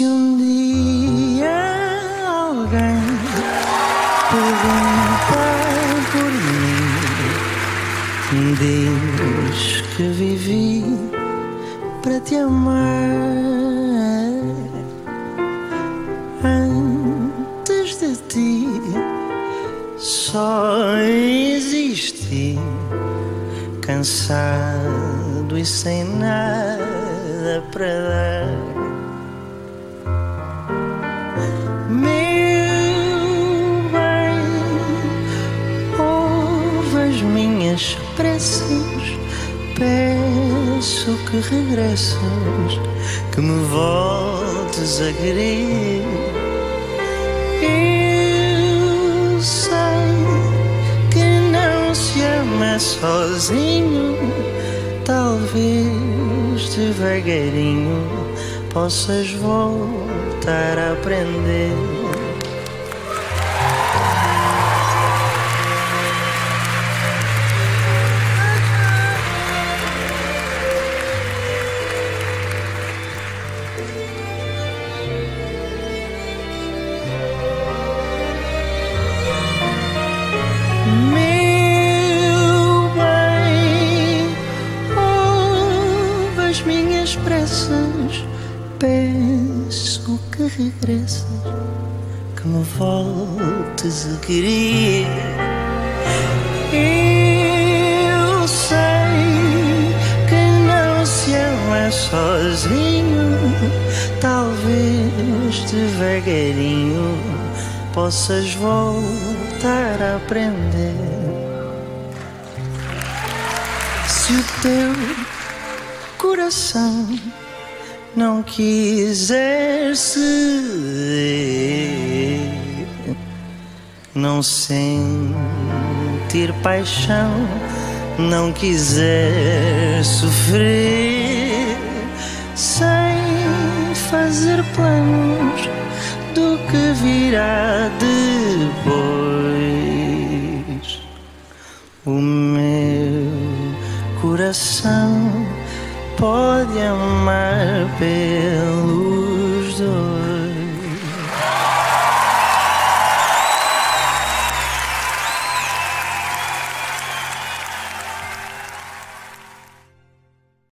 Se um dia alguém perguntar por mim, diz que vivi para te amar. Antes de ti só existi, cansado e sem nada para dar. Meu bem, ouve as minhas preces, peço que regresses, que me voltes a querer. Eu sei que não se ama sozinho, talvez devagarinho possas voltar a aprender. Meu bem, ouve as minhas preces, peço que regresses, que me voltes a querer. Eu sei que não se ama sozinho, talvez devagarinho possas voltar a aprender. Se o teu coração não quiser ceder, não sentir paixão, não quiser sofrer, sem fazer planos do que virá depois, o meu coração pode amar pelos dois.